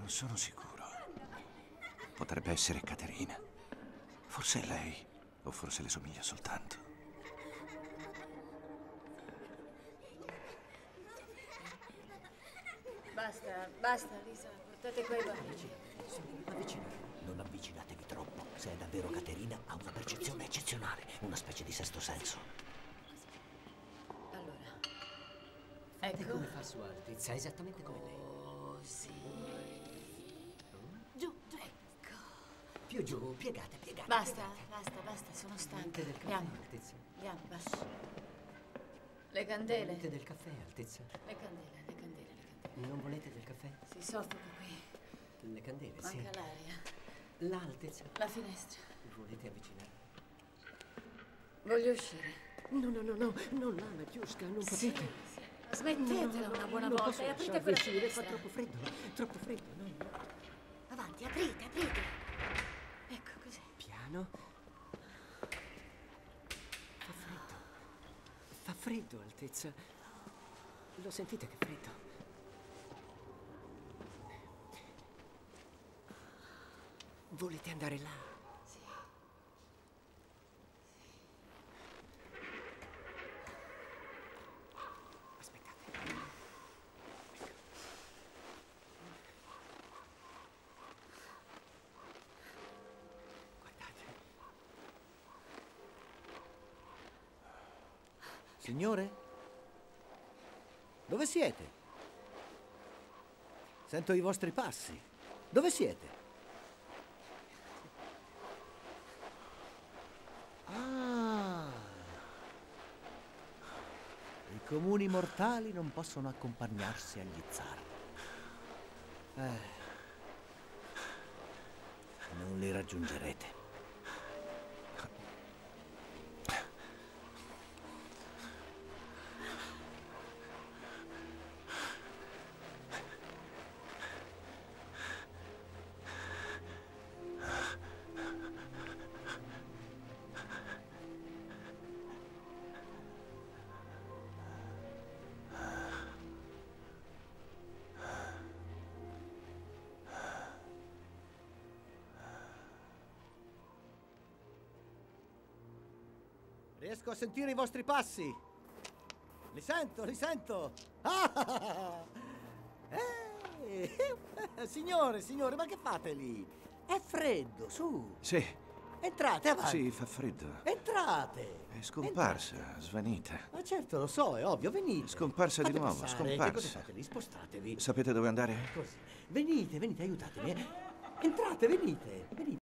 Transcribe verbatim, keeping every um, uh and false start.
Non sono sicuro. Potrebbe essere Caterina. Forse è lei, o forse le somiglia soltanto. Basta, basta, Lisa. Portate quei bambini. Avvicinate. Non avvicinatevi troppo. Se è davvero Caterina, ha una percezione eccezionale. Una specie di sesto senso. Allora. Fate Ecco. come fa Sua Altezza, esattamente come lei. Così. Giù, giù. Ecco. Più giù, piegate, piegate. Basta, piegate. basta, basta, sono stanca. Volete del caffè, Andiamo. Altezza? Andiamo, basta. Le candele. Volete del caffè, Altezza? Le candele, le candele, le candele. Non volete del caffè? Si soffoca qui. Le candele, sì. Manca l'aria. Là, Altezza. La finestra. Volete avvicinare? Voglio uscire. No, no, no, no, non là, Nadiuska, non Sì, potete. sì. Smettetela una buona non volta posso e aprite lasciarvi quella uscire, fa finestra. troppo freddo, troppo freddo, no, no. Avanti, aprite, aprite. Ecco così. Piano. Fa freddo. Fa freddo, Altezza. Lo sentite che freddo? Volete andare là? Sì. Aspettate. Guardate. Signore? Dove siete? Sento i vostri passi. Dove siete? Ah! I comuni mortali non possono accompagnarsi agli zar. Eh. Non li raggiungerete. Riesco a sentire i vostri passi. Li sento, li sento. Ah! Eh! Signore, signore, ma che fate lì? È freddo, su. Sì, Entrate, avanti. sì, fa freddo. Entrate. È scomparsa, svanita. Ma certo, lo so, è ovvio, venite. Scomparsa di Fate nuovo, passare. Che scomparsa. cosa fate lì? Spostatevi. Sapete dove andare? Così. Venite, venite, aiutatemi. eh. Entrate, venite, venite.